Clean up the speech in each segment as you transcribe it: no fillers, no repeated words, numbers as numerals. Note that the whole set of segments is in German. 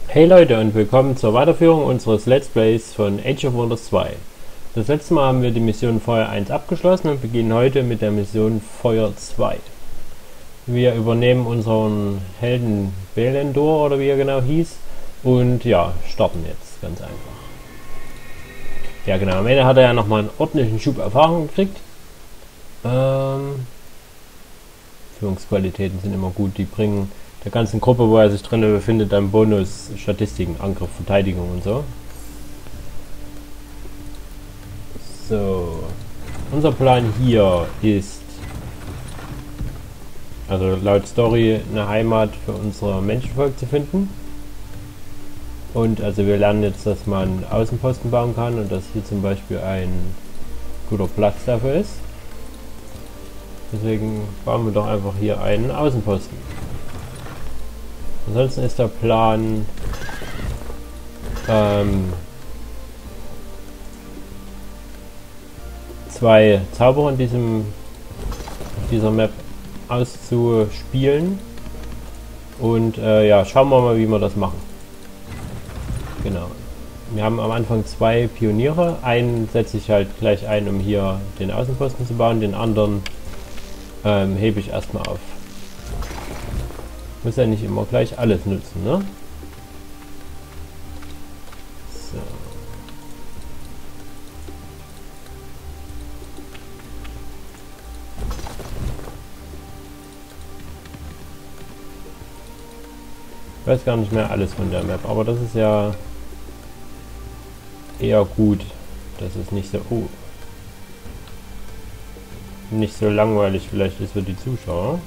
Hey Leute und willkommen zur Weiterführung unseres Let's Plays von Age of Wonders 2. Das letzte Mal haben wir die Mission Feuer 1 abgeschlossen und beginnen heute mit der Mission Feuer 2. Wir übernehmen unseren Helden Belendor oder wie er genau hieß und ja, starten jetzt ganz einfach. Ja genau, am Ende hat er ja nochmal einen ordentlichen Schub Erfahrung gekriegt. Führungsqualitäten sind immer gut, die bringen der ganzen Gruppe, wo er sich drin befindet, dann Bonus, Statistiken, Angriff, Verteidigung und so. So, unser Plan hier ist, also laut Story, eine Heimat für unser Menschenvolk zu finden. Und also wir lernen jetzt, dass man Außenposten bauen kann und dass hier zum Beispiel ein guter Platz dafür ist. Deswegen bauen wir doch einfach hier einen Außenposten. Ansonsten ist der Plan, zwei Zauberer in dieser Map auszuspielen. Und ja, schauen wir mal, wie wir das machen. Genau. Wir haben am Anfang zwei Pioniere. Einen setze ich halt gleich ein, um hier den Außenposten zu bauen. Den anderen hebe ich erstmal auf. Muss ja nicht immer gleich alles nutzen, ne? So. Ich weiß gar nicht mehr alles von der Map, aber das ist ja eher gut. Das ist nicht so... Oh. Nicht so langweilig vielleicht ist für die Zuschauer.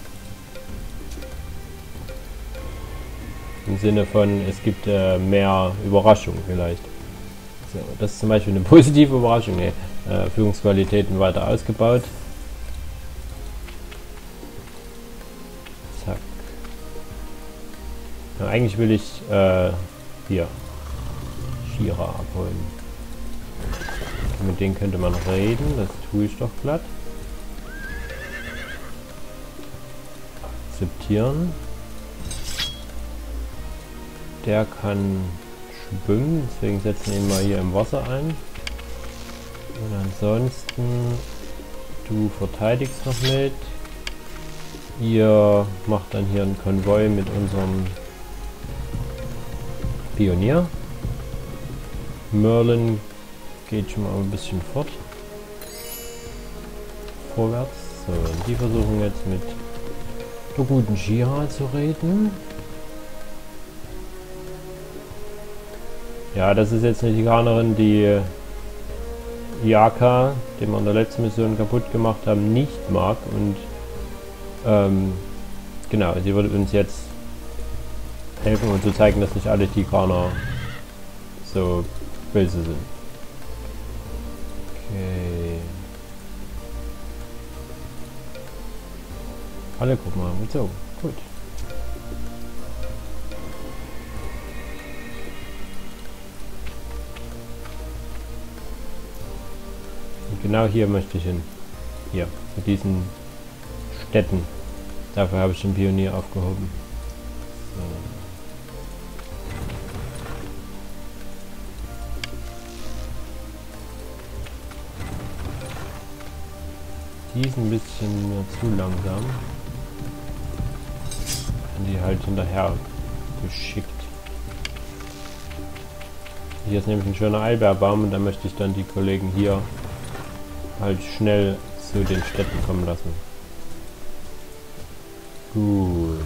Im Sinne von, es gibt mehr Überraschung vielleicht. So, das ist zum Beispiel eine positive Überraschung. Führungsqualitäten weiter ausgebaut. Zack. Ja, eigentlich will ich hier Shira abholen. Mit denen könnte man reden, das tue ich doch glatt. Akzeptieren. Der kann schwimmen, deswegen setzen wir ihn mal hier im Wasser ein. Und ansonsten, du verteidigst noch mit. Ihr macht dann hier einen Konvoi mit unserem Pionier. Merlin geht schon mal ein bisschen vorwärts. So, und die versuchen jetzt mit der guten Shira zu reden. Ja, das ist jetzt eine Tigranerin, die Yaka, den wir in der letzten Mission kaputt gemacht haben, nicht mag. Und genau, sie würde uns jetzt helfen und zu zeigen, dass nicht alle Tigraner so böse sind. Okay. Alle gucken mal, so, gut. Genau hier möchte ich hin. Hier, zu diesen Städten. Dafür habe ich den Pionier aufgehoben. So. Die ist ein bisschen mir zu langsam. Und die halt hinterher geschickt. Hier ist nämlich ein schöner Eilbeerbaum und da möchte ich dann die Kollegen hier halt schnell zu den Städten kommen lassen. Gut.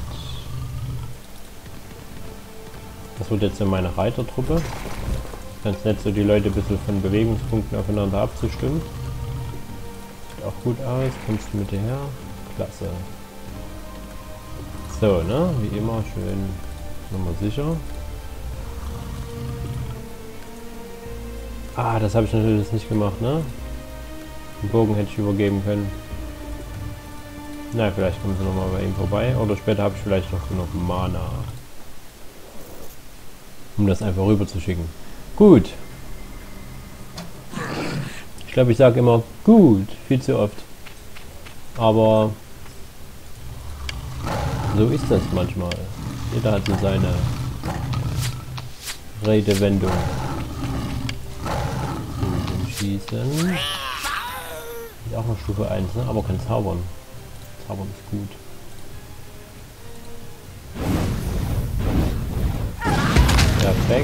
Das wird jetzt so meine Reitertruppe. Ganz nett, so die Leute ein bisschen von Bewegungspunkten aufeinander abzustimmen. Sieht auch gut aus. Kommst du mit her? Klasse. So, ne? Wie immer schön nochmal sicher. Ah, das habe ich natürlich nicht gemacht, ne? Den Bogen hätte ich übergeben können. Na, vielleicht kommen sie nochmal bei ihm vorbei. Oder später habe ich vielleicht noch genug Mana. Um das einfach rüber zu schicken. Gut. Ich glaube, ich sage immer gut. Viel zu oft. Aber so ist das manchmal. Jeder hat so seine Redewendung. Schießen. Ist auch noch Stufe 1, ne? Aber kann zaubern. Zaubern ist gut. Perfekt.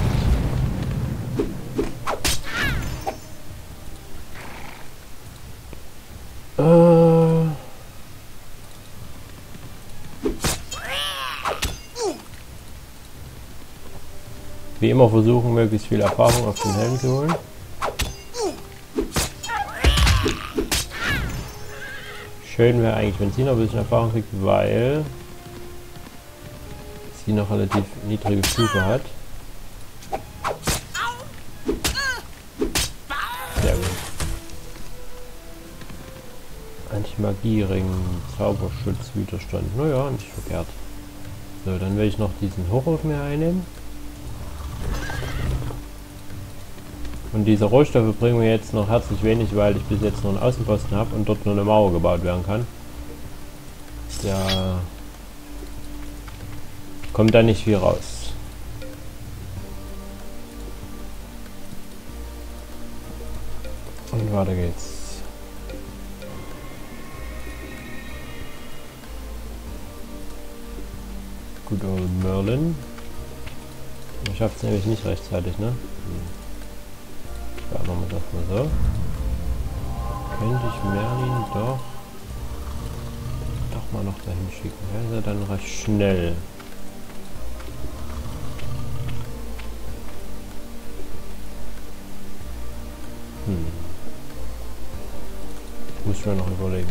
Wie immer versuchen, möglichst viel Erfahrung auf den Helm zu holen. Schön wäre eigentlich, wenn sie noch ein bisschen Erfahrung kriegt, weil sie noch relativ niedrige Stufe hat. Sehr gut. Anti-Magie-Ring, Zauberschutzwiderstand. Naja, nicht verkehrt. So, dann werde ich noch diesen Hochhof mehr einnehmen. Und diese Rohstoffe bringen mir jetzt noch herzlich wenig, weil ich bis jetzt nur einen Außenposten habe und dort nur eine Mauer gebaut werden kann. Da kommt da nicht viel raus. Und weiter geht's. Good old Merlin. Ich schaffe es nämlich nicht rechtzeitig, ne? Ja, machen wir das mal so. Könnte ich Merlin doch mal noch dahin schicken. Der ist ja dann recht schnell. Muss ich mir noch überlegen.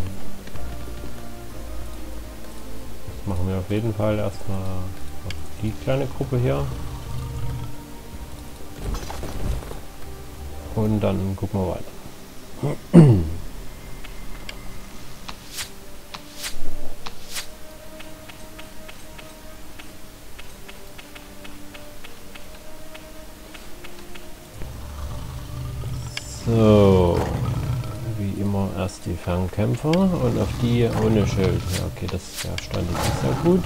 Das machen wir auf jeden Fall erstmal die kleine Gruppe hier. Und dann gucken wir weiter. So, wie immer erst die Fernkämpfer und auf die ohne Schild. Ja, okay, der stand jetzt nicht sehr gut.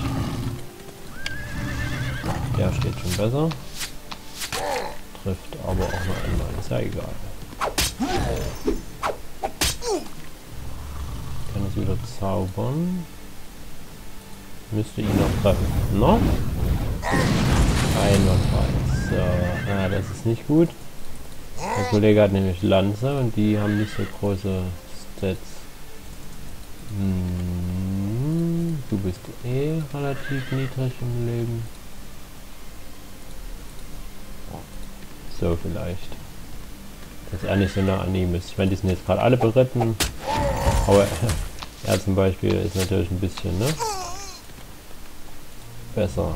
Der steht schon besser. Trifft aber auch noch einmal, ist ja egal. Kann es wieder zaubern. Müsste ihn noch treffen. No? Einwandfrei. So, ja, das ist nicht gut. Der Kollege hat nämlich Lanze und die haben nicht so große Stats. Du bist eh relativ niedrig im Leben. So vielleicht. Dass er nicht so nah an ihm ist. Ich meine, die sind jetzt gerade alle beritten. Aber er zum Beispiel ist natürlich ein bisschen, ne? Besser.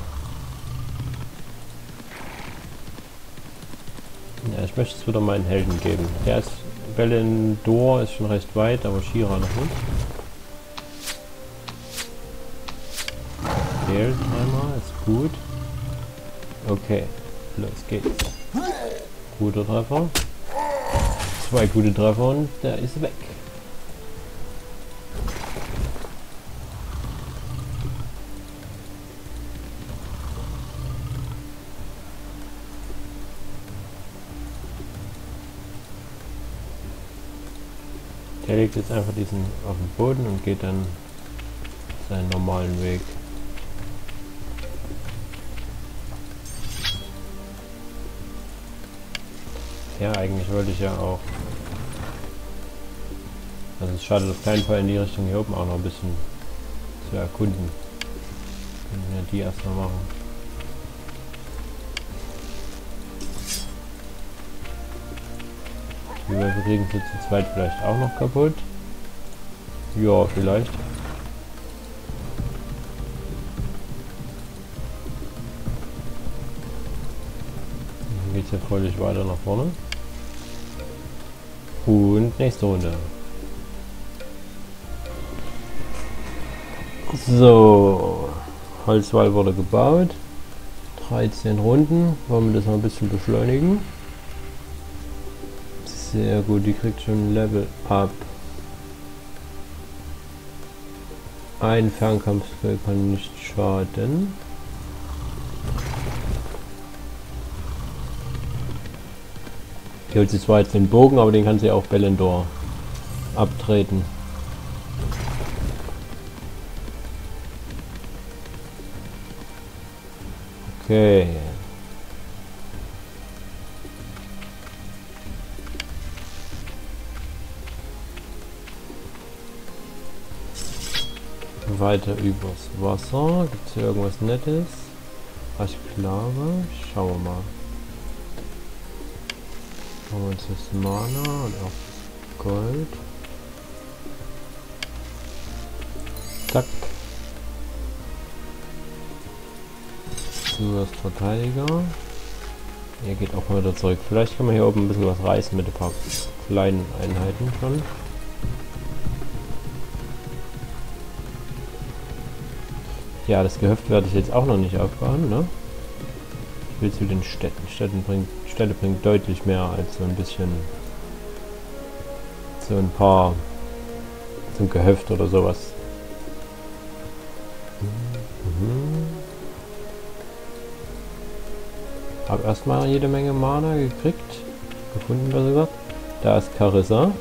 Ja, ich möchte es wieder meinen Helden geben. Der ist Belendor ist schon recht weit, aber Shira noch nicht. Fehlt einmal, ist gut. Okay, los geht's. Guter Treffer. 2 gute Treffer und der ist weg. Der legt jetzt einfach diesen auf den Boden und geht dann seinen normalen Weg. Ja, eigentlich wollte ich ja auch. Also es schadet auf keinen Fall in die Richtung hier oben auch noch ein bisschen zu erkunden. Können wir die erstmal machen. Die Wölfe kriegen sie zu zweit vielleicht auch noch kaputt. Ja, vielleicht. Dann geht es ja fröhlich weiter nach vorne. Und nächste Runde. So, Holzwall wurde gebaut. 13 Runden. Wollen wir das noch ein bisschen beschleunigen? Sehr gut, die kriegt schon ein Level up. Ein Fernkampfspell kann nicht schaden. Die holt sich zwar jetzt den Bogen, aber den kann sie auch Bellendor abtreten. Okay. Weiter übers Wasser. Gibt es hier irgendwas Nettes? Ich glaube. Schauen wir mal. Haben wir uns das Mana und auch das Gold. Zack. Du wirst Verteidiger. Ihr geht auch mal wieder zurück. Vielleicht kann man hier oben ein bisschen was reißen mit ein paar kleinen Einheiten schon. Ja, das Gehöft werde ich jetzt auch noch nicht aufbauen, ne? Ich will zu den Städten. Städte bringt deutlich mehr als so ein bisschen, so ein paar, so ein Gehöft oder sowas. Hab erstmal jede Menge Mana gefunden, besser gesagt. Da ist Carissa.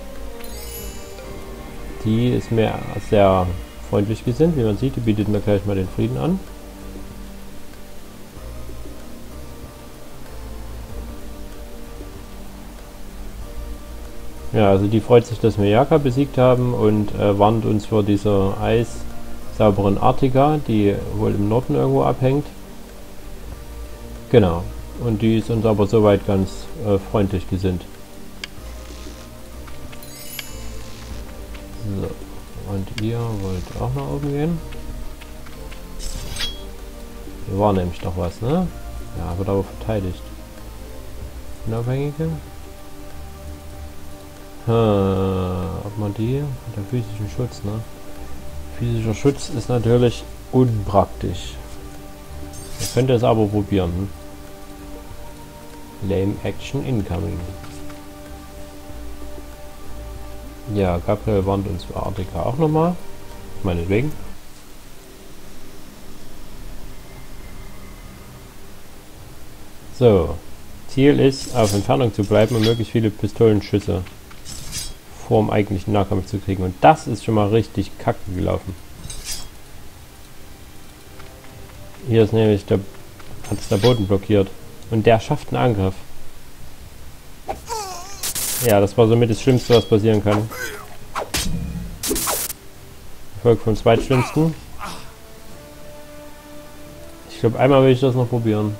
Die ist mir sehr freundlich gesinnt, wie man sieht. Die bietet mir gleich mal den Frieden an. Ja, also die freut sich, dass wir Jaka besiegt haben und warnt uns vor dieser eissauberen Artika, die wohl im Norden irgendwo abhängt. Genau. Und die ist uns aber soweit ganz freundlich gesinnt. So. Und ihr wollt auch nach oben gehen? Hier war nämlich noch was, ne? Ja, wird aber verteidigt. Unabhängige. Ob man die? Der physischen Schutz, ne? Physischer Schutz ist natürlich unpraktisch. Ihr könnt es aber probieren. Hm? Lame Action Incoming. Ja, Gabriel warnt uns für Artika auch nochmal. Meinetwegen. So. Ziel ist, auf Entfernung zu bleiben und möglichst viele Pistolenschüsse vor dem eigentlichen Nahkampf zu kriegen. Und das ist schon mal richtig kacke gelaufen. Hier ist nämlich hat es der Boden blockiert. Und der schafft einen Angriff. Ja, das war somit das Schlimmste, was passieren kann. Erfolg vom Zweitschlimmsten. Ich glaube, einmal will ich das noch probieren.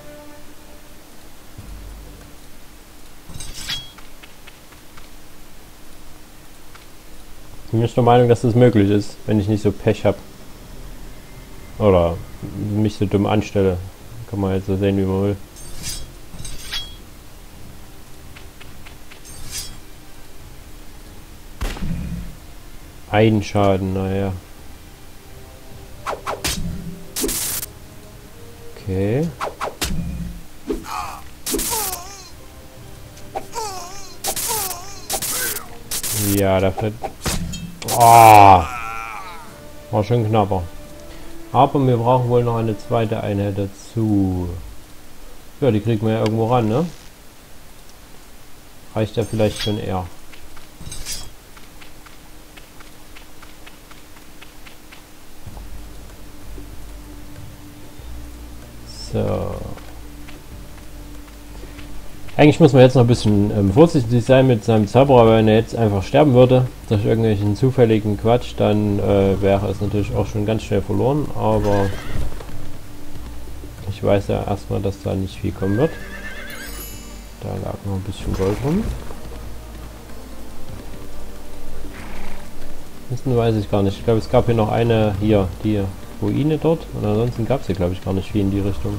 Ich bin der Meinung, dass das möglich ist, wenn ich nicht so Pech habe. Oder mich so dumm anstelle. Kann man jetzt so sehen, wie man will. Ein Schaden, naja. Okay. Ja, dafür. Oh, war schon knapper. Aber wir brauchen wohl noch eine zweite Einheit dazu. Ja, die kriegen wir ja irgendwo ran, ne? Reicht ja vielleicht schon eher. So. Eigentlich muss man jetzt noch ein bisschen vorsichtig sein mit seinem Zauberer, wenn er jetzt einfach sterben würde durch irgendwelchen zufälligen Quatsch, dann wäre es natürlich auch schon ganz schnell verloren, aber ich weiß ja erstmal, dass da nicht viel kommen wird. Da lag noch ein bisschen Gold rum. Das weiß ich gar nicht. Ich glaube, es gab hier noch eine, hier, die Ruine dort, und ansonsten gab es hier, glaube ich, gar nicht viel in die Richtung.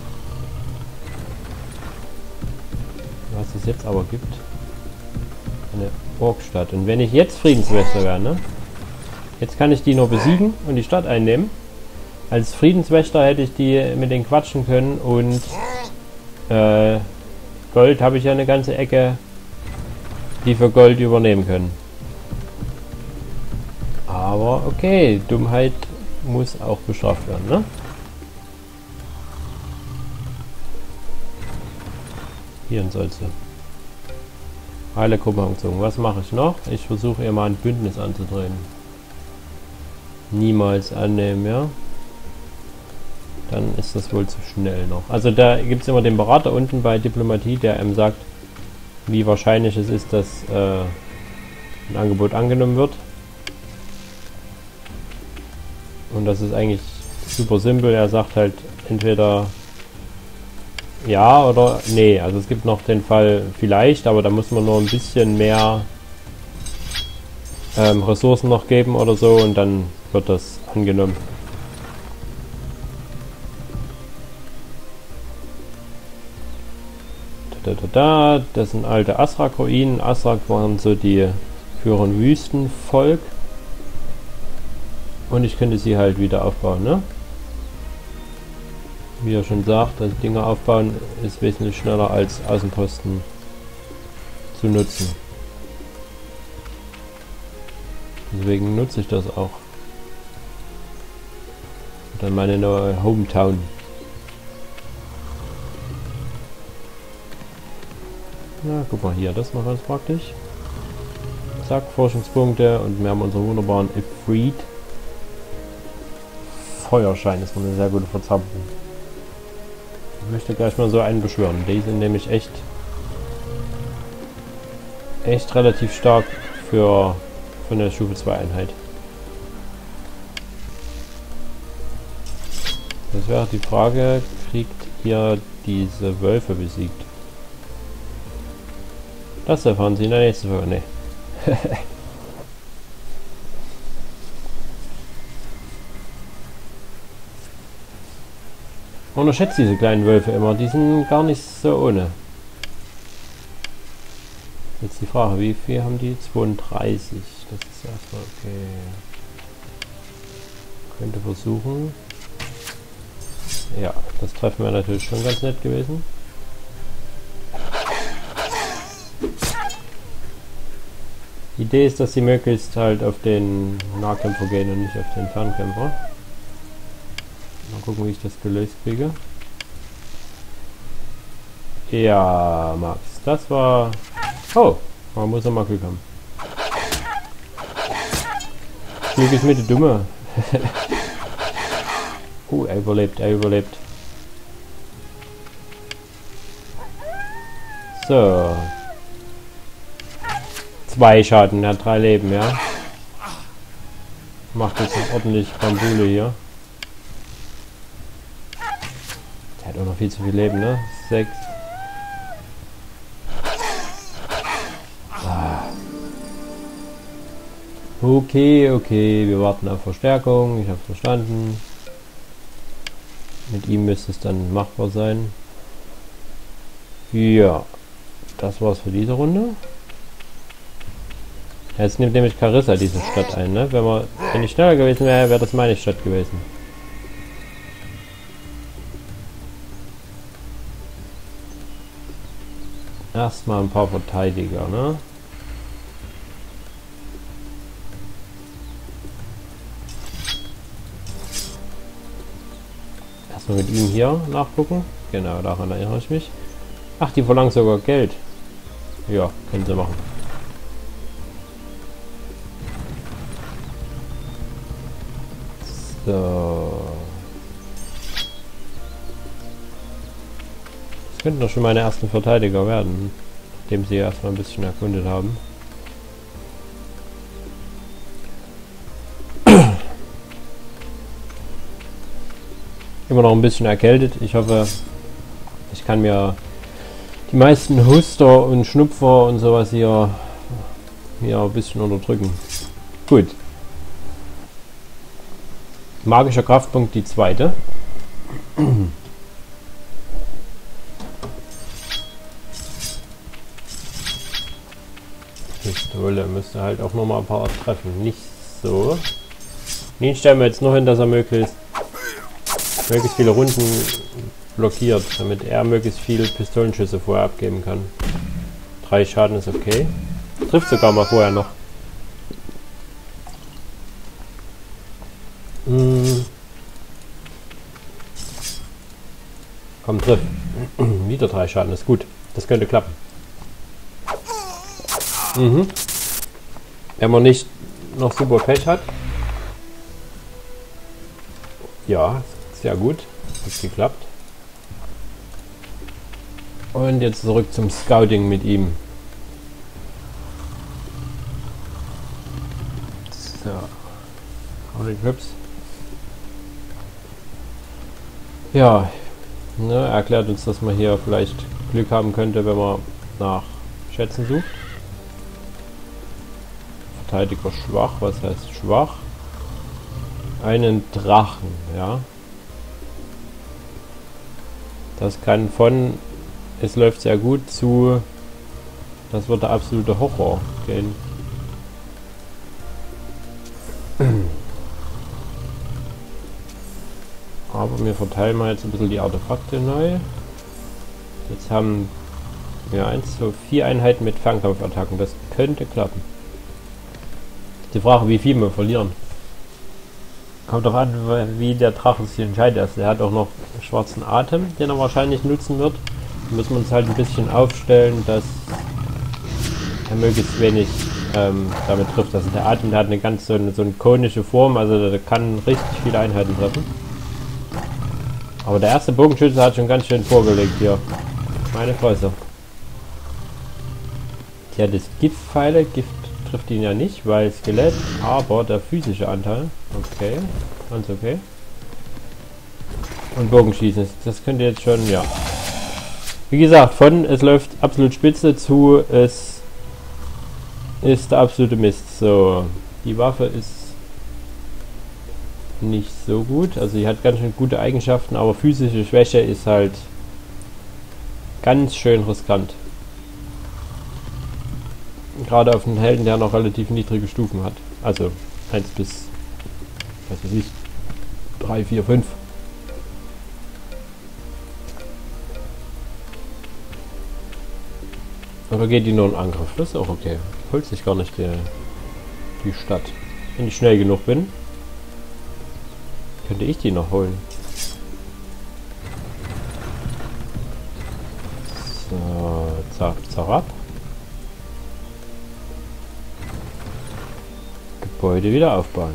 Was es jetzt aber gibt, eine Orkstadt. Und wenn ich jetzt Friedenswächter wäre, ne? Jetzt kann ich die nur besiegen und die Stadt einnehmen. Als Friedenswächter hätte ich die mit denen quatschen können und Gold habe ich ja eine ganze Ecke, die für Gold übernehmen können. Aber okay, Dummheit muss auch bestraft werden, ne? Hier sollst du. Alle Gruppe gezogen. Was mache ich noch? Ich versuche ihr mal ein Bündnis anzudrehen. Niemals annehmen, ja? Dann ist das wohl zu schnell noch. Also da gibt es immer den Berater unten bei Diplomatie, der einem sagt, wie wahrscheinlich es ist, dass ein Angebot angenommen wird. Und das ist eigentlich super simpel. Er sagt halt entweder ja oder nee. Also es gibt noch den Fall vielleicht, aber da muss man nur ein bisschen mehr Ressourcen noch geben oder so und dann wird das angenommen. Das sind alte Azrak-Ruinen. Azrak waren so die führenden Wüstenvolk. Und ich könnte sie halt wieder aufbauen, ne? Wie er schon sagt, das Dinger aufbauen ist wesentlich schneller als Außenposten zu nutzen. Deswegen nutze ich das auch. Und dann meine neue Hometown. Ja, guck mal hier, das ist noch ganz praktisch. Zack, Forschungspunkte und wir haben unseren wunderbaren Ifrit. Feuerschein ist eine sehr gute Verzauberung. Ich möchte gleich mal so einen beschwören. Die sind nämlich echt relativ stark für eine Stufe 2 Einheit. Das wäre die Frage, kriegt ihr diese Wölfe besiegt? Das erfahren Sie in der nächsten Folge. Nee. Unterschätzt diese kleinen Wölfe immer, die sind gar nicht so ohne. Jetzt die Frage, wie viel haben die? 32. Das ist erstmal okay. Könnte versuchen. Ja, das Treffen wäre natürlich schon ganz nett gewesen. Die Idee ist, dass sie möglichst halt auf den Nahkämpfer gehen und nicht auf den Fernkämpfer. Mal gucken, wie ich das gelöst kriege. Ja, Max, das war... Oh, man muss noch mal Glück haben. Glück ist mit der Dumme. Er überlebt, er überlebt. So. 2 Schaden, er hat 3 Leben, ja. Macht jetzt ordentlich Bambule hier. Der hat auch noch viel zu viel Leben, ne? 6. Okay, okay, wir warten auf Verstärkung. Ich habe verstanden. Mit ihm müsste es dann machbar sein. Ja, das war's für diese Runde. Jetzt nimmt nämlich Carissa diese Stadt ein, ne? Wenn ich schneller gewesen wäre, wäre das meine Stadt gewesen. Erstmal ein paar Verteidiger, ne? Erstmal mit ihm hier nachgucken. Genau, daran erinnere ich mich. Ach, die verlangen sogar Geld. Ja, können sie machen. So. Das könnten doch schon meine ersten Verteidiger werden, nachdem sie erstmal ein bisschen erkundet haben. Immer noch ein bisschen erkältet. Ich hoffe, ich kann mir die meisten Huster und Schnupfer und sowas hier ein bisschen unterdrücken. Gut. Magischer Kraftpunkt, die zweite. Pistole müsste halt auch nochmal ein paar treffen. Nicht so. Den stellen wir jetzt nur hin, dass er möglichst viele Runden blockiert, damit er möglichst viele Pistolenschüsse vorher abgeben kann. 3 Schaden ist okay. Trifft sogar mal vorher noch. Komm, triff. Wieder 3 Schaden, ist gut. Das könnte klappen. Mhm. Wenn man nicht noch super Pech hat. Ja, sehr gut. Hat geklappt. Und jetzt zurück zum Scouting mit ihm. So. Holy Grips. Ja, ne, erklärt uns, dass man hier vielleicht Glück haben könnte, wenn man nach Schätzen sucht. Verteidiger schwach, was heißt schwach? Einen Drachen, ja. Das kann von es läuft sehr gut zu das wird der absolute Horror gehen. Aber wir verteilen mal jetzt ein bisschen die Artefakte neu. Jetzt haben wir 1, 2, 4 Einheiten mit Fernkampfattacken. Das könnte klappen. Die Frage, wie viel wir verlieren. Kommt doch an, wie der Drache sich entscheidet. Also, er hat auch noch schwarzen Atem, den er wahrscheinlich nutzen wird. Da müssen wir uns halt ein bisschen aufstellen, dass er möglichst wenig damit trifft. Also der Atem, der hat eine ganz so eine konische Form, also der kann richtig viele Einheiten treffen. Aber der erste Bogenschütze hat schon ganz schön vorgelegt hier. Meine Fresse. Tja, das Giftpfeile, Gift trifft ihn ja nicht, weil Skelett, aber der physische Anteil. Okay, ganz okay. Und Bogenschießen, das könnte jetzt schon, ja. Wie gesagt, von es läuft absolut spitze zu es ist der absolute Mist. So, die Waffe ist nicht so gut. Also sie hat ganz schön gute Eigenschaften, aber physische Schwäche ist halt ganz schön riskant. Gerade auf einen Helden, der noch relativ niedrige Stufen hat. Also 1 bis, was weiß ich, 3, 4, 5. Oder geht die nur in Angriff? Das ist auch okay. Holt sich gar nicht die Stadt. Wenn ich schnell genug bin, könnte ich die noch holen. So, zack, zack. Gebäude wieder aufbauen.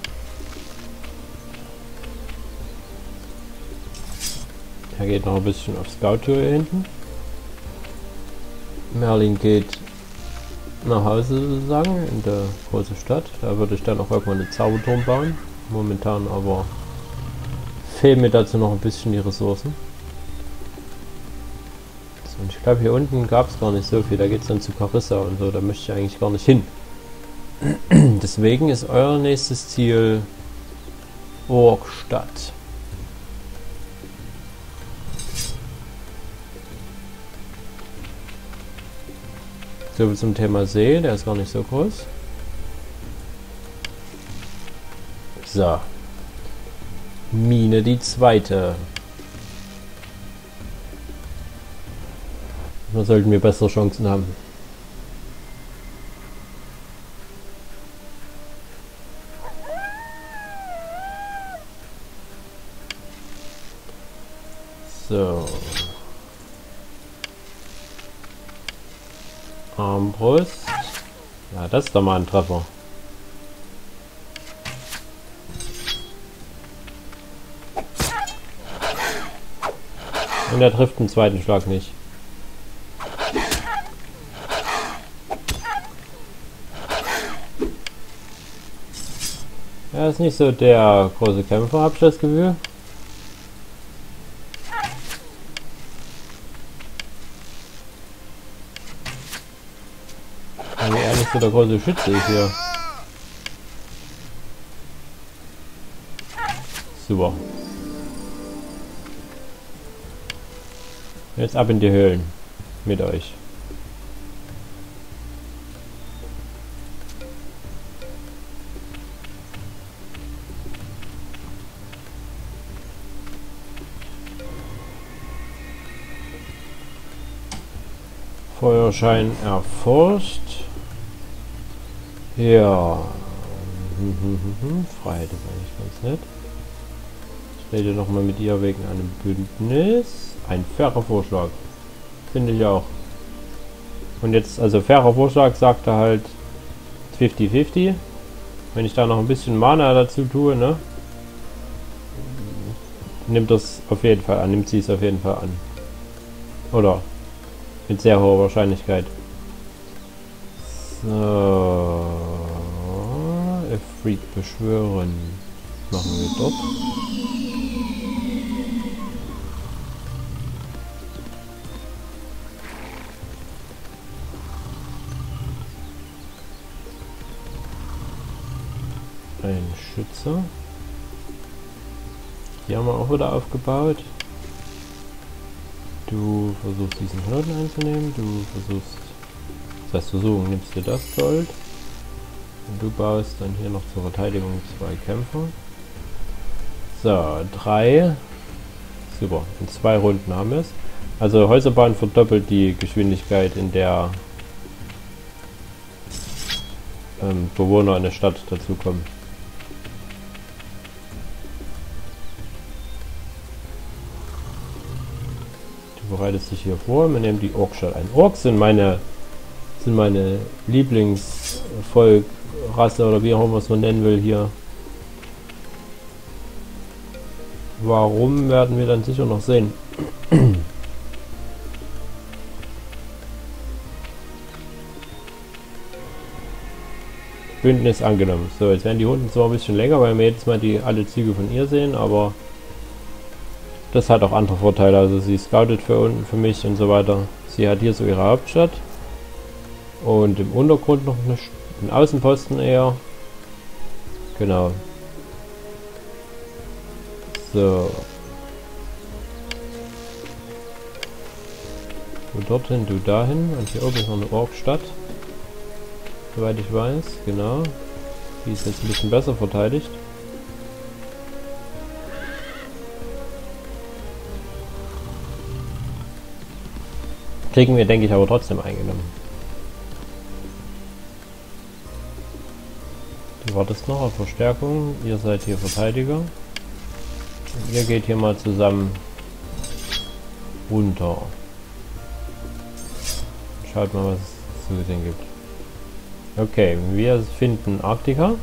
Er geht noch ein bisschen auf Scout-Tour hier hinten. Merlin geht nach Hause sozusagen in der großen Stadt. Da würde ich dann auch irgendwann einen Zauberturm bauen. Momentan aber fehlen mir dazu noch ein bisschen die Ressourcen. So, und ich glaube hier unten gab es gar nicht so viel. Da geht es dann zu Carissa und so. Da möchte ich eigentlich gar nicht hin. Deswegen ist euer nächstes Ziel Orkstadt. So viel zum Thema See, der ist gar nicht so groß. So. Mine die zweite. Da sollten wir bessere Chancen haben. So. Armbrust. Ja, das ist doch mal ein Treffer. Und er trifft den zweiten Schlag nicht. Er ist nicht so der große Kämpfer, habe ich das Gefühl. Also er nicht so der große Schütze ist hier. Super. Jetzt ab in die Höhlen mit euch. Feuerschein erforscht. Ja. Freiheit ist eigentlich ganz nett. Ich rede nochmal mit ihr wegen einem Bündnis. Ein fairer Vorschlag. Finde ich auch. Und jetzt, also fairer Vorschlag, sagt er halt 50-50. Wenn ich da noch ein bisschen Mana dazu tue, ne? Nimmt das auf jeden Fall an, nimmt sie es auf jeden Fall an. Oder mit sehr hoher Wahrscheinlichkeit. So. Freak beschwören. Machen wir dort. Ein Schütze. Die haben wir auch wieder aufgebaut. Du versuchst diesen Knoten einzunehmen. Du versuchst, das heißt versuchen, nimmst dir das Gold. Und du baust dann hier noch zur Verteidigung 2 Kämpfer. So, 3. Super, in 2 Runden haben wir es. Also Häuserbahn verdoppelt die Geschwindigkeit, in der Bewohner in der Stadt dazukommen. Du bereitest dich hier vor, wir nehmen die Orkstadt ein. Orks sind meine Lieblingsvolk, Rasse oder wie auch immer man es so nennen will hier. Warum, werden wir dann sicher noch sehen. Bündnis angenommen. So, jetzt werden die Runden zwar ein bisschen länger, weil wir jetzt mal alle Züge von ihr sehen, aber das hat auch andere Vorteile. Also sie scoutet für mich und so weiter. Sie hat hier so ihre Hauptstadt. Und im Untergrund noch einen Außenposten eher. Genau. So. Du dorthin, du dahin. Und hier oben ist noch eine Orkstadt. Soweit ich weiß. Genau. Die ist jetzt ein bisschen besser verteidigt. Kriegen wir, denke ich, aber trotzdem eingenommen. Du wartest noch auf Verstärkung. Ihr seid hier Verteidiger. Und ihr geht hier mal zusammen runter. Schaut mal, was es zu sehen gibt. Okay, wir finden Arktika.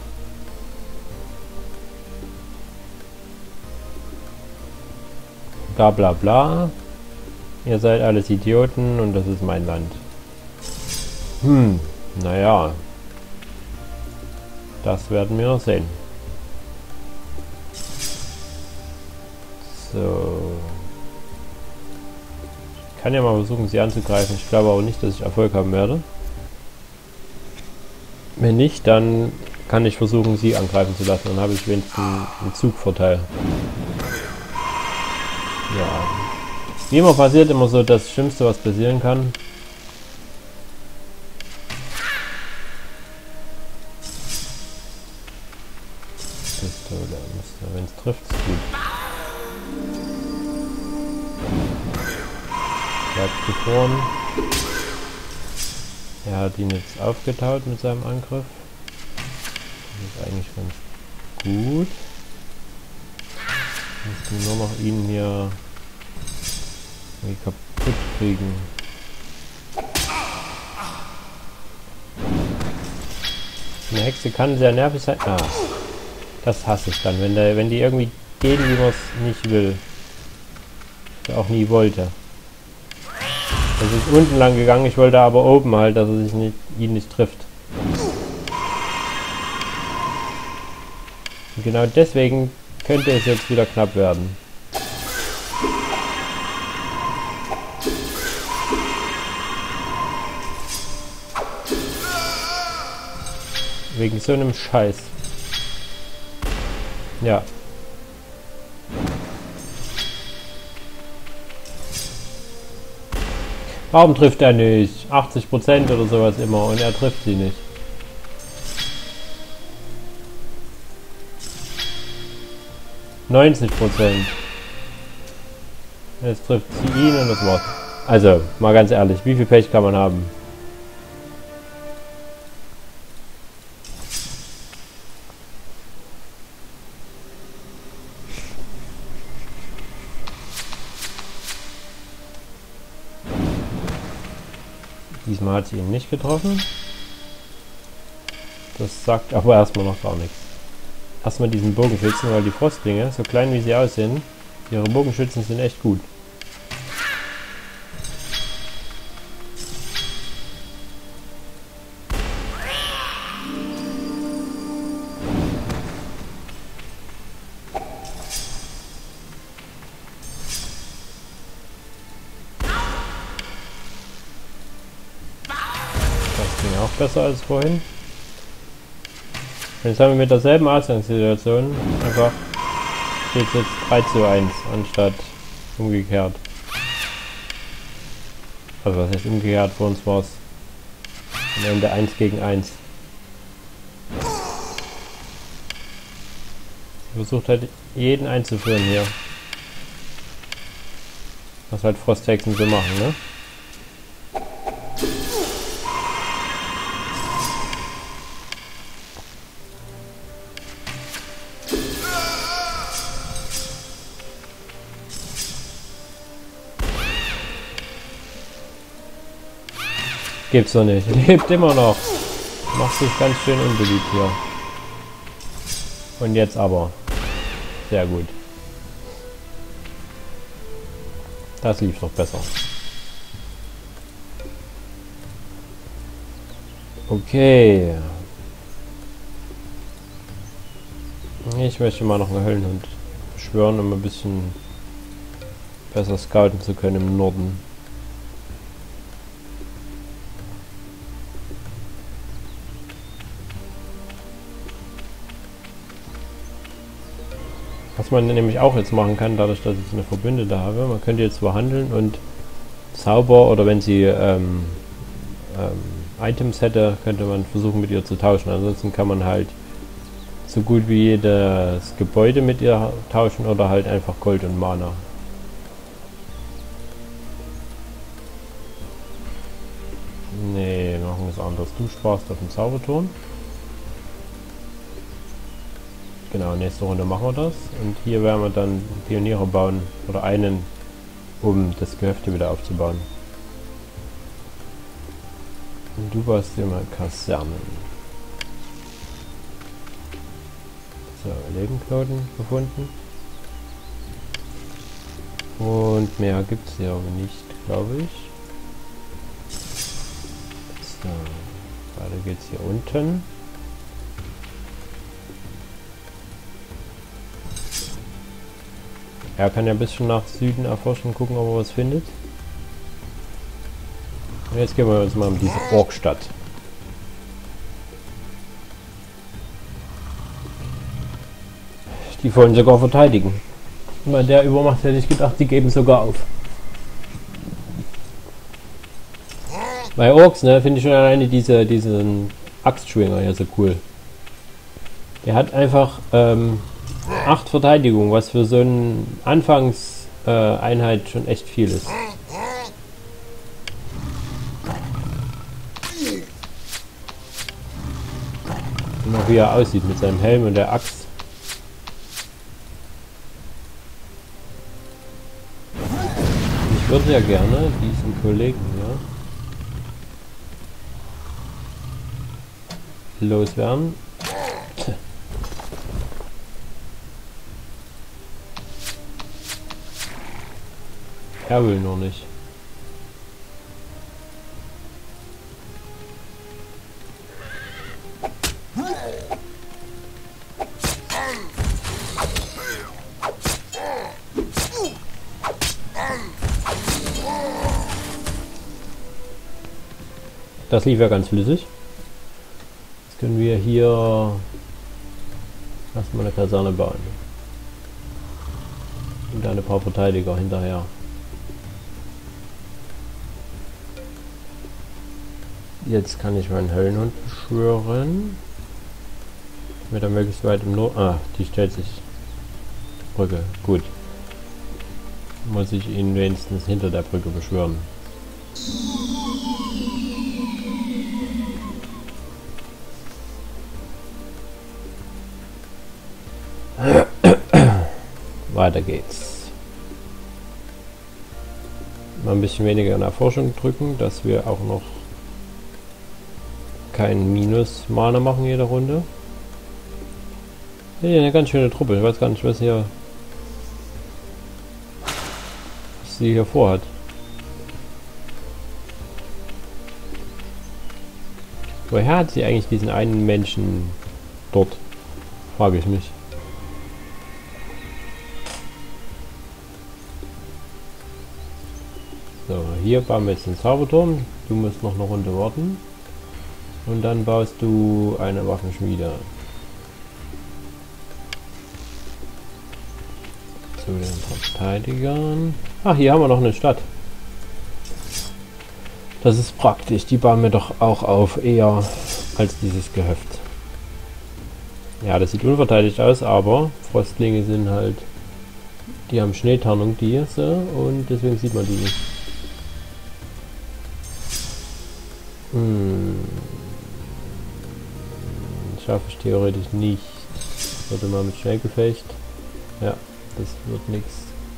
Bla bla bla. Ihr seid alles Idioten und das ist mein Land. Naja. Das werden wir noch sehen. So. Ich kann ja mal versuchen, sie anzugreifen. Ich glaube aber nicht, dass ich Erfolg haben werde. Wenn nicht, dann kann ich versuchen, sie angreifen zu lassen. Dann habe ich wenigstens einen Zugvorteil. Ja. Wie immer passiert immer so das Schlimmste, was passieren kann. Pistole. Wenn es trifft, ist gut. Bleibt gefroren. Er hat ihn jetzt aufgetaut mit seinem Angriff. Das ist eigentlich ganz gut. Müssen nur noch ihn hier kaputt kriegen. Eine Hexe kann sehr nervig sein. Ah, das hasse ich dann, wenn die irgendwie gehen, wie man es nicht will. Was er auch nie wollte. Das ist unten lang gegangen, ich wollte aber oben halt, dass er sich ihn nicht trifft. Und genau deswegen könnte es jetzt wieder knapp werden. Wegen so einem Scheiß. Ja. Warum trifft er nicht? 80% oder sowas immer und er trifft sie nicht. %90. Jetzt trifft sie ihn und das war's. Also, mal ganz ehrlich, wie viel Pech kann man haben? Diesmal hat sie ihn nicht getroffen. Das sagt aber erstmal noch gar nichts. Erstmal diesen Bogenschützen, weil die Frostlinge, so klein wie sie aussehen, ihre Bogenschützen sind echt gut. Das ging auch besser als vorhin. Jetzt haben wir mit derselben Ausgangssituation einfach steht es jetzt 3:1 anstatt umgekehrt. Also was heißt umgekehrt? Vor uns war es am Ende 1 gegen 1. Versucht halt jeden einzuführen hier. Was halt Frosthexen so machen, ne? Gibt's doch nicht. Lebt immer noch. Macht sich ganz schön unbeliebt hier. Und jetzt aber. Sehr gut. Das lief doch besser. Okay. Ich möchte mal noch einen Höllenhund beschwören, um ein bisschen besser scouten zu können im Norden. Was man nämlich auch jetzt machen kann, dadurch, dass ich eine Verbündete habe, man könnte jetzt verhandeln und Zauber oder wenn sie Items hätte, könnte man versuchen mit ihr zu tauschen. Ansonsten kann man halt so gut wie jedes Gebäude mit ihr tauschen oder halt einfach Gold und Mana. Nee, machen wir es anders. Du sparst auf den Zauberturm. Genau, nächste Runde machen wir das. Und hier werden wir dann Pioniere bauen. Oder einen, um das Gehöfte wieder aufzubauen. Und du baust dir mal Kasernen. So, Lebenknoten gefunden. Und mehr gibt es hier aber nicht, glaube ich. So, weiter geht's hier unten. Er kann ja ein bisschen nach Süden erforschen, gucken, ob er was findet. Und jetzt gehen wir uns mal um diese Orkstadt. Die wollen sogar verteidigen. Bei der Übermacht hätte ich gedacht, die geben sogar auf. Bei Orks, ne, finde ich schon alleine diesen Axtschwinger hier so cool. Der hat einfach 8 Verteidigung, was für so eine Anfangseinheit schon echt viel ist. Und auch wie er aussieht mit seinem Helm und der Axt. Ich würde ja gerne diesen Kollegen hier loswerden. Er will nur nicht. Das lief ja ganz flüssig. Jetzt können wir hier erstmal eine Kaserne bauen. Und dann ein paar Verteidiger hinterher. Jetzt kann ich meinen Höllenhund beschwören. Mit der möglichst weit im Norden. Ah, die stellt sich. Brücke. Gut. Muss ich ihn wenigstens hinter der Brücke beschwören. Weiter geht's. Mal ein bisschen weniger in Erforschung drücken, dass wir auch noch keinen Minus-Mana machen jede Runde. Hier eine ganz schöne Truppe. Ich weiß gar nicht, was sie hier vorhat. Woher hat sie eigentlich diesen einen Menschen dort? Frage ich mich. So, hier bauen wir jetzt den Zauberturm. Du musst noch eine Runde warten. Und dann baust du eine Waffenschmiede. Zu den Verteidigern. Ach, hier haben wir noch eine Stadt. Das ist praktisch. Die bauen wir doch auch auf, eher als dieses Gehöft. Ja, das sieht unverteidigt aus, aber Frostlinge sind halt... Die haben Schneetarnung, die so, und deswegen sieht man die nicht. Schaffe ich theoretisch nicht. Warte mal mit Schnellgefecht. Ja, das wird nichts.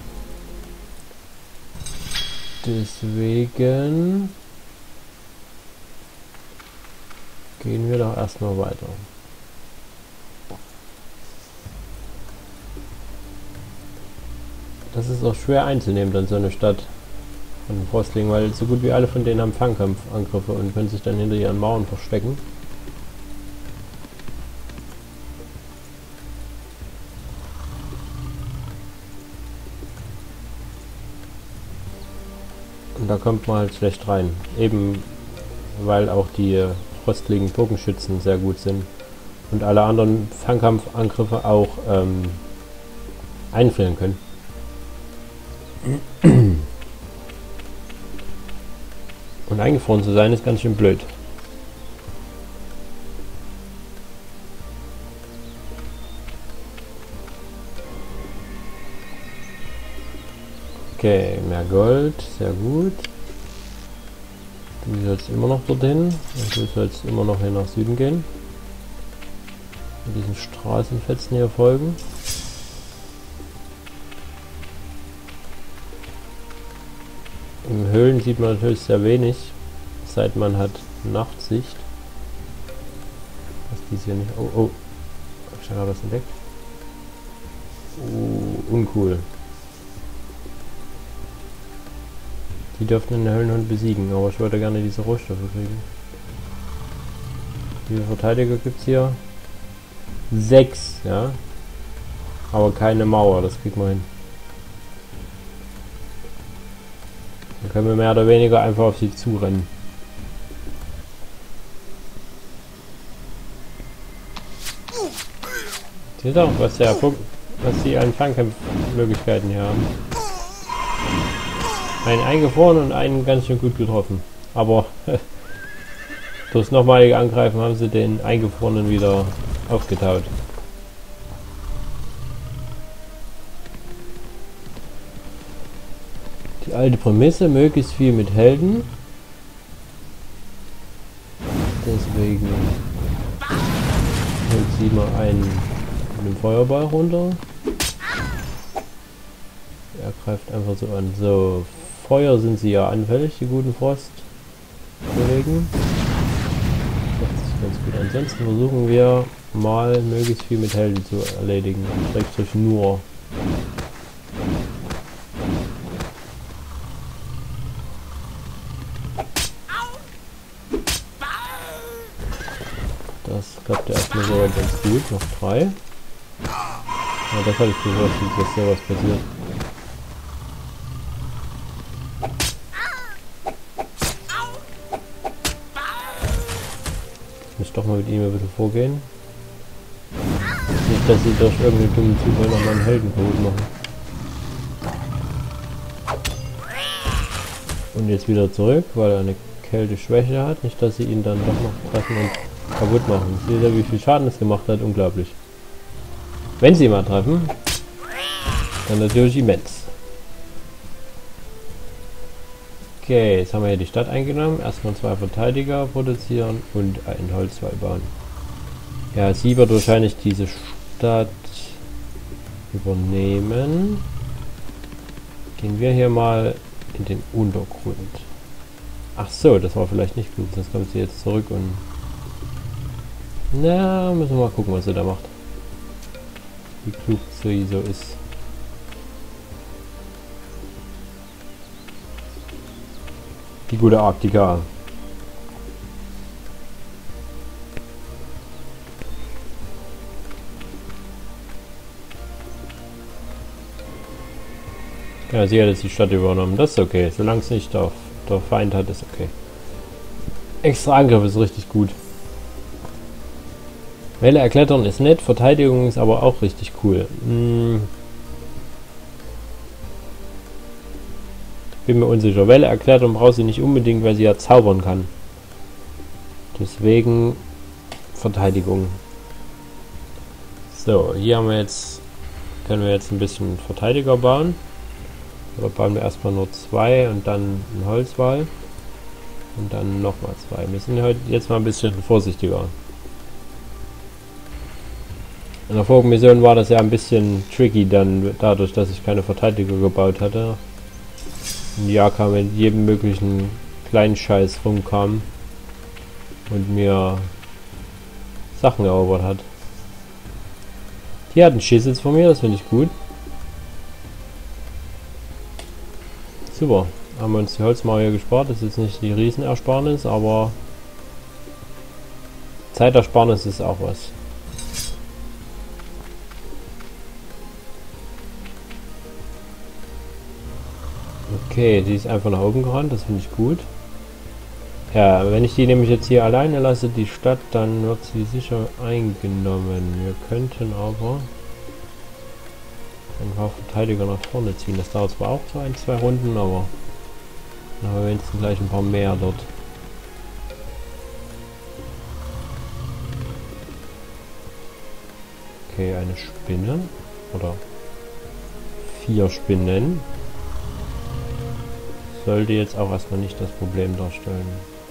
Deswegen gehen wir doch erstmal weiter. Das ist auch schwer einzunehmen, dann so eine Stadt von den Frostlingen, weil so gut wie alle von denen haben Fernkampfangriffe und können sich dann hinter ihren Mauern verstecken. Und da kommt man halt schlecht rein. Eben weil auch die Frostling Bogenschützen sehr gut sind. Und alle anderen Fernkampfangriffe auch einfrieren können. Und eingefroren zu sein ist ganz schön blöd. Okay, mehr Gold, sehr gut. Du sollst immer noch dorthin und du sollst immer noch hier nach Süden gehen. Mit diesen Straßenfetzen hier folgen. Im Höhlen sieht man natürlich sehr wenig, seit man hat Nachtsicht. Was dies hier nicht... Oh, oh. Hab ich da was entdeckt? Uncool. Die dürften den Höllenhund besiegen, aber ich würde gerne diese Rohstoffe kriegen. Wie viele Verteidiger gibt es hier? 6, ja. Aber keine Mauer, das kriegt man hin. Dann können wir mehr oder weniger einfach auf sie zurennen. Seht doch, was sie an Fernkampfmöglichkeiten hier haben. Einen eingefroren und einen ganz schön gut getroffen. Aber durchs nochmalige Angreifen haben sie den eingefrorenen wieder aufgetaut. Die alte Prämisse, möglichst viel mit Helden. Deswegen holt sie mal einen von dem Feuerball runter. Er greift einfach so an. So, Feuer sind sie ja anfällig, die guten Frostkollegen. Das macht sich ganz gut. Ansonsten versuchen wir mal möglichst viel mit Helden zu erledigen. Schrägstrich nur. Das klappt ja erstmal so ganz gut. Noch 3. Ja, das habe ich befürchtet, dass da was passiert. Ich muss doch mal mit ihm ein bisschen vorgehen. Nicht, dass sie durch irgendeinen dummen Zufall noch mal einen Helden kaputt machen. Und jetzt wieder zurück, weil er eine Kälteschwäche hat. Nicht, dass sie ihn dann doch noch treffen und kaputt machen. Seht ihr, wie viel Schaden es gemacht hat? Unglaublich. Wenn sie mal treffen, dann natürlich immens. Okay, jetzt haben wir hier die Stadt eingenommen. Erstmal 2 Verteidiger produzieren und einen Holzwall bauen. Ja, sie wird wahrscheinlich diese Stadt übernehmen. Gehen wir hier mal in den Untergrund. Ach so, das war vielleicht nicht gut, sonst kommt sie jetzt zurück und Na, müssen wir mal gucken, was sie da macht. Wie klug sie so ist. Die gute Arktika. Ja, sie hat jetzt die Stadt übernommen. Das ist okay. Solange es nicht der Feind hat, ist okay. Extra Angriff ist richtig gut. Welle erklettern ist nett, Verteidigung ist aber auch richtig cool. Bin mir unsicher. Welle erklettern braucht sie nicht unbedingt, weil sie ja zaubern kann. Deswegen Verteidigung. So, hier haben wir jetzt, können wir jetzt ein bisschen Verteidiger bauen. Oder bauen wir erstmal nur 2 und dann einen Holzwall. Und dann nochmal 2. Wir sind heute jetzt mal ein bisschen vorsichtiger. In der vorigen Mission war das ja ein bisschen tricky dann, dadurch, dass ich keine Verteidiger gebaut hatte. Und ja, kam mit jedem möglichen kleinen Scheiß rumkam und mir Sachen erobert hat. Die hatten Schiss jetzt von mir, das finde ich gut. Super, haben wir uns die Holzmauer hier gespart. Das ist jetzt nicht die Riesenersparnis, aber Zeitersparnis ist auch was. Okay, die ist einfach nach oben gerannt, das finde ich gut. Ja, wenn ich die nämlich jetzt hier alleine lasse, die Stadt, dann wird sie sicher eingenommen. Wir könnten aber ein paar Verteidiger nach vorne ziehen. Das dauert zwar auch so 1-2 Runden, aber dann haben wir wenigstens gleich ein paar mehr dort. Okay, eine Spinne. Oder 4 Spinnen. Sollte jetzt auch erstmal nicht das Problem darstellen.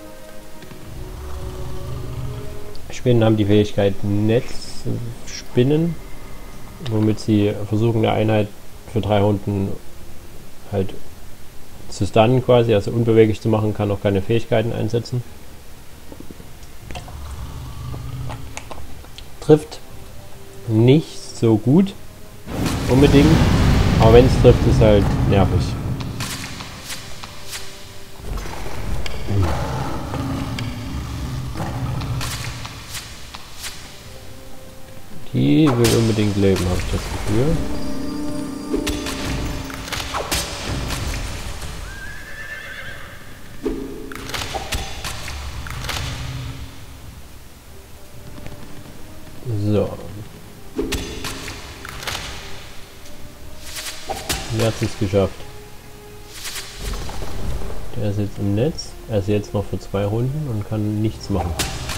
Spinnen haben die Fähigkeit Netzspinnen, womit sie versuchen, eine Einheit für 3 Runden halt zu stunnen quasi, also unbeweglich zu machen, kann auch keine Fähigkeiten einsetzen. Trifft nicht so gut unbedingt, aber wenn es trifft, ist halt nervig. Die will unbedingt leben, habe ich das Gefühl. So. Wer hat es geschafft? Der ist jetzt im Netz. Er ist jetzt noch für 2 Runden und kann nichts machen.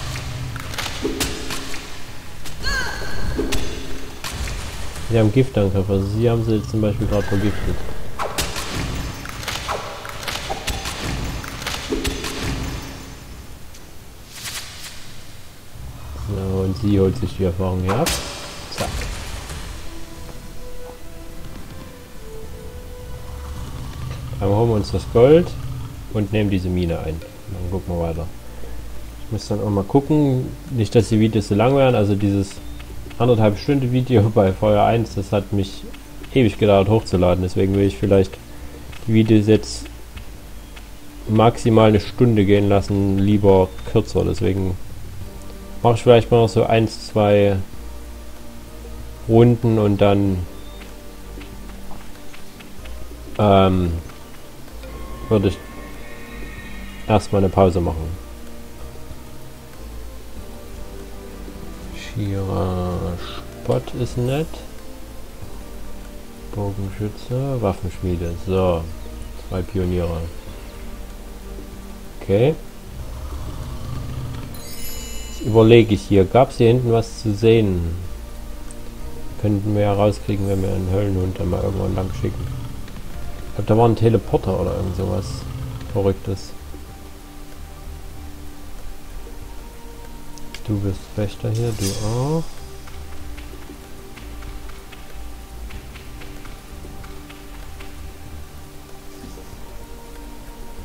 Sie haben Giftangriff, also sie haben sie jetzt zum Beispiel gerade vergiftet. So, und sie holt sich die Erfahrung hier ab. Zack. Dann holen wir uns das Gold und nehmen diese Mine ein. Dann gucken wir weiter. Ich muss dann auch mal gucken, nicht dass die Videos so lang werden, also dieses 1,5 Stunden Video bei Feuer 1, das hat mich ewig gedauert hochzuladen, deswegen will ich vielleicht die Videos jetzt maximal 1 Stunde gehen lassen, lieber kürzer, deswegen mache ich vielleicht mal noch so 1-2 Runden und dann würde ich erstmal eine Pause machen. Schierer Spott ist nett. Bogenschütze, Waffenschmiede. So, 2 Pioniere. Okay. Jetzt überlege ich hier. Gab es hier hinten was zu sehen? Könnten wir ja rauskriegen, wenn wir einen Höllenhund dann mal irgendwann lang schicken. Ich glaube, da war ein Teleporter oder irgend sowas Verrücktes. Du bist Wächter hier, du auch.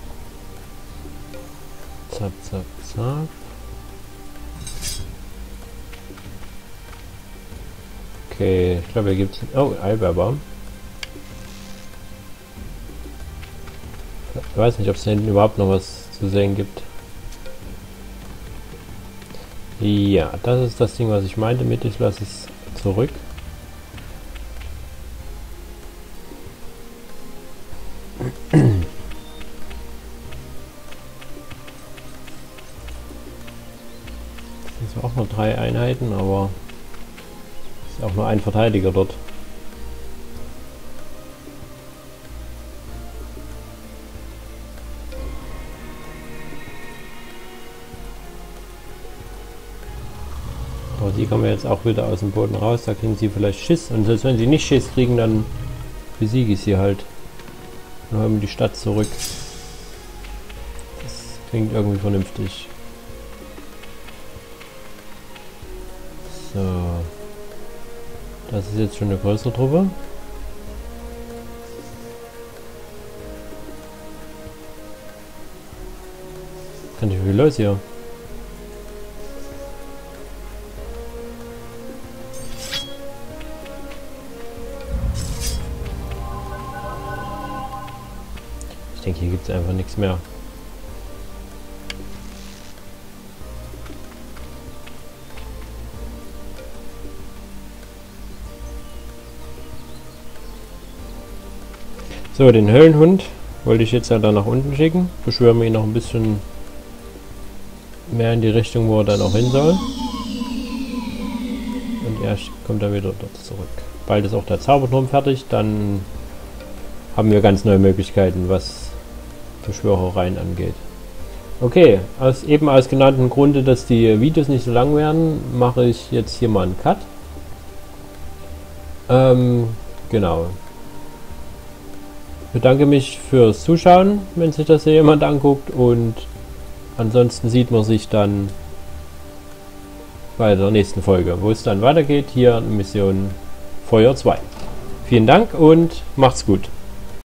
Zack, zack, zack. Okay, ich glaube, hier gibt es... Oh, Eilbeerbaum. Ich weiß nicht, ob es da hinten überhaupt noch was zu sehen gibt. Ja, das ist das Ding, was ich meinte mit, ich lasse es zurück. Das sind auch nur 3 Einheiten, aber ist auch nur ein Verteidiger dort. Aber die kommen jetzt auch wieder aus dem Boden raus, da kriegen sie vielleicht Schiss. Und selbst wenn sie nicht Schiss kriegen, dann besiege ich sie halt. Und holen die Stadt zurück. Das klingt irgendwie vernünftig. So. Das ist jetzt schon eine größere Truppe. Kann nicht viel los hier. Ich denke, hier gibt es einfach nichts mehr. So, den Höllenhund wollte ich jetzt ja da nach unten schicken. Beschwören wir ihn noch ein bisschen mehr in die Richtung, wo er dann auch hin soll. Und er kommt dann wieder dort zurück. Bald ist auch der Zauberturm fertig, dann haben wir ganz neue Möglichkeiten, was Beschwörereien angeht. Okay, aus genanntem Grunde, dass die Videos nicht so lang werden, mache ich jetzt hier mal einen Cut. Genau. Ich bedanke mich fürs Zuschauen, wenn sich das hier jemand anguckt, und ansonsten sieht man sich dann bei der nächsten Folge, wo es dann weitergeht, hier Mission Feuer 2. Vielen Dank und macht's gut.